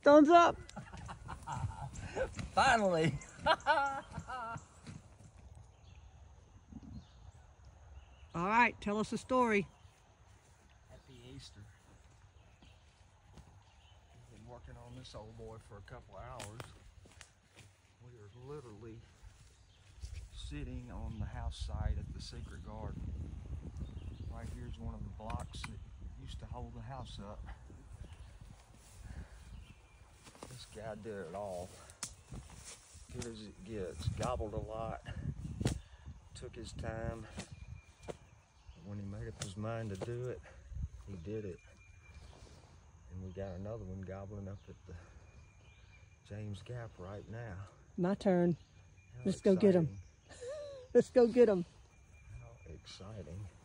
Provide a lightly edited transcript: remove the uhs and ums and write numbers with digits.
Thumbs up. Finally. All right, tell us a story. Happy Easter. We've been working on this old boy for a couple hours. We are literally sitting on the house site at the Secret Garden. Right here's one of the blocks that used to hold the house up. This guy did it all. Good as it gets. Gobbled a lot. Took his time. When he made up his mind to do it, he did it. And we got another one gobbling up at the James Gap right now. My turn. How Let's go get him. Let's go get him. How exciting.